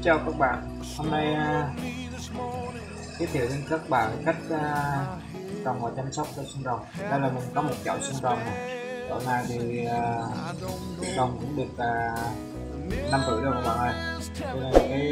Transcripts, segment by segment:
chào các bạn. Hôm nay giới thiệu đến các bạn cách trồng và chăm sóc cây xương rồng. Đây là mình có một chậu xương rồng này. Chậu này thì trồng cũng được 5 tuổi rồi các bạn ơi. Đây là cái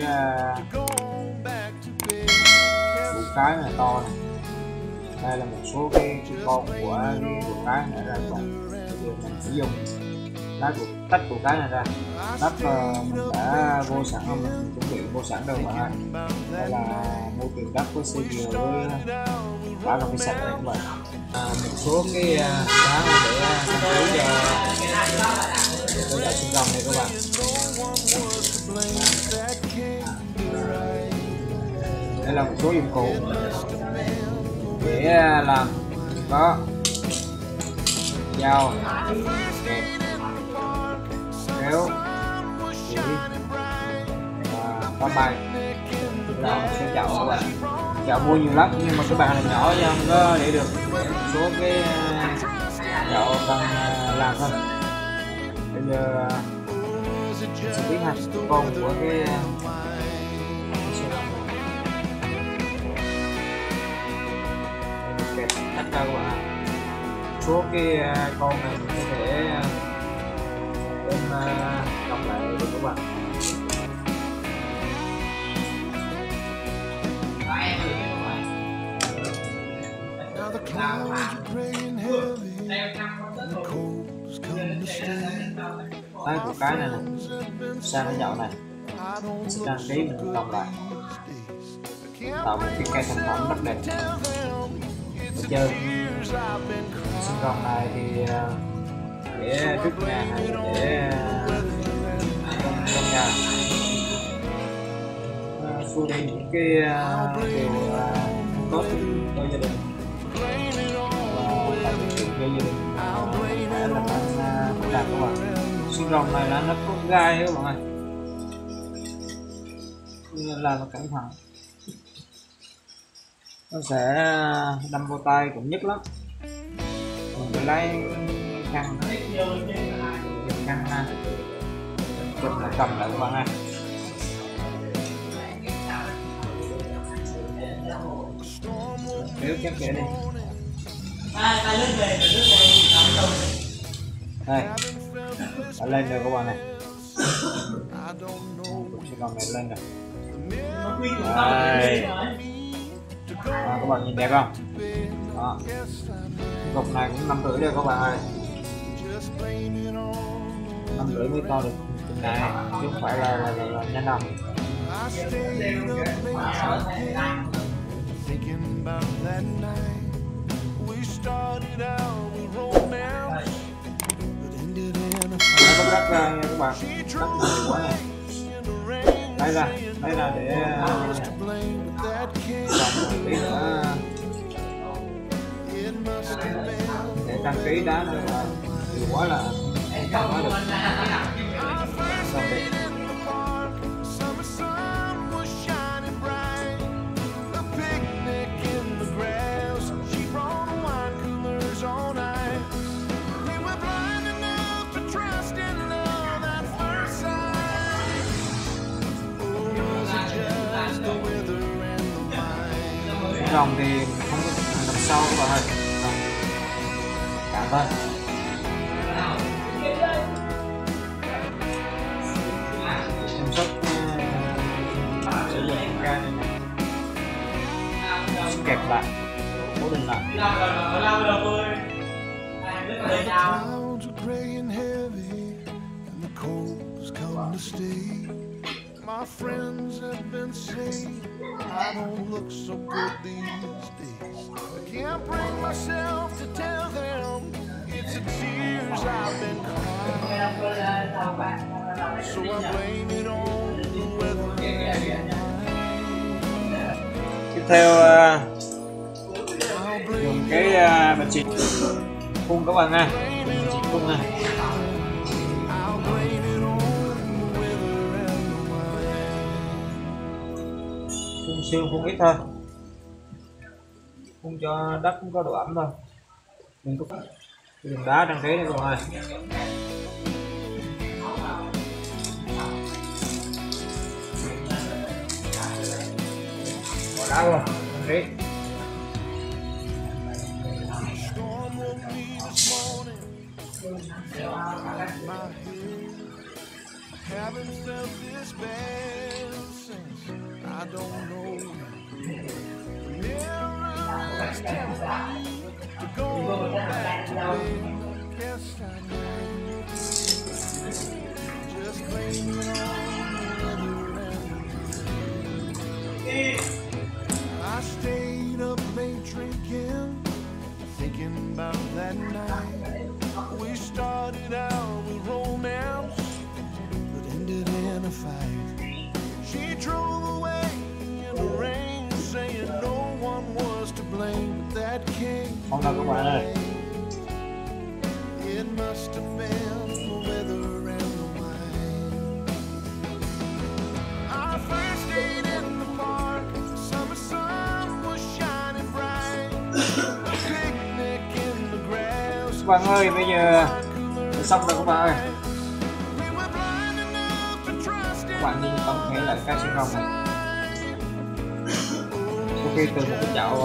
củ cái này to này. Đây là một số cái con của cái củ cái này ra rồi. Bây giờ mình sử dụng tách củ cái này ra. Tách mình đã vô sẵn rồi, mình chuẩn bị vô sẵn đâu các bạn ơi. Đây là môi trường đất với xây dừa với bã cà phê sạch này các bạn. Một số cái giá để căn cứ cho chậu xương rồng này các bạn. Đây là một số dụng cụ để làm, có dao, kẹp, kéo, chỉ và có bay. Là một số chậu các bạn. Chậu mua nhiều lắm nhưng mà các bạn là nhỏ chứ không có để được. Một số cái chậu cần làm thôi. Bây giờ sẽ tiến hành con của cái kẹp tách ra các bạn. Số cái con này mình có thể đem trồng lại với các bạn. Đấy, củ cái này sang cái chậu này sẽ trang trí mình trồng lại, tạo một cái cây thành phẩm rất đẹp để chơi. Xương rồng này thì để trước nhà hay để trong nhà xua đi những cái điều tốt cho gia đình và tạo điều kiện cho gia đình phải là phức tạp các bạn. Xương rồng này là nó có gai các bạn ơi, nên là nó cẩn thận, nó sẽ đâm vô tay cũng nhức lắm. Mình phải lấy khăn chụp là cầm lại các bạn ơi. Nếu chắc kệ đi. Đây, đã lên rồi các bạn này. Xương rồng này lên rồi. Đây. Các bạn nhìn đẹp không? Đó. Cục này cũng 5 rưỡi rồi các bạn ơi. 5 rưỡi mới to được từng này, chứ không phải là nhanh đâu. Nó có cắt ra nha các bạn, cắt nhiều quá này. Lấy ra để trồng tí nữa, để trang trí đá nữa là nhiều quá là không có được. Xong đi. Rồng thì không có nằm sâu các bạn ơi, cạn thôi. Chăm sóc sử dụng ca này nè, kẹp lại, cố định lại. My friends have been saying I don't look so good these days. I can't bring myself to tell them it's the tears I've been crying. So I blame it on the weather. Tiếp theo dùng cái bình xịt phun các bạn nha, bình xịt phun nha. Phun xương phun ít thôi, phun cho đất cũng có độ ẩm thôi. Mình có dùng đá trang trí này các bạn ơi. bỏ đá luôn đấy. Haven't felt this bad since I don't know. Mirrors tell me to go back to bed. Guess I know. Just blame it on the weather. I stayed up late drinking, thinking about that night. We started out with romance, ended in a fight. She drove away in the rain, saying no one was to blame, but that came away. It must have been the weather and the wine. Our first date in the park, the summer sun was shining bright. A picnic in the grass. Các bạn ơi, bây giờ xong rồi các bạn ơi. Các bạn nhìn tổng thể lại cái sân rồng này. Sau khi từ một cái chậu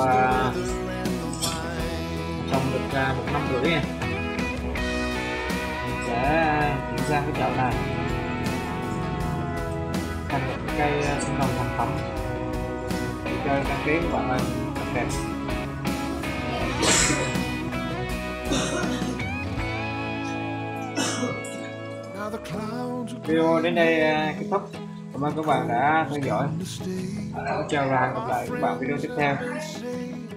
trồng được 1 năm rưỡi này, mình sẽ chuyển sang cái chậu này thành một cái cây sân rồng thành phẩm để chơi đăng ký các bạn ơi, rất đẹp. Video đến đây kết thúc. Cảm ơn các bạn đã theo dõi. Chào và hẹn gặp lại các bạn video tiếp theo.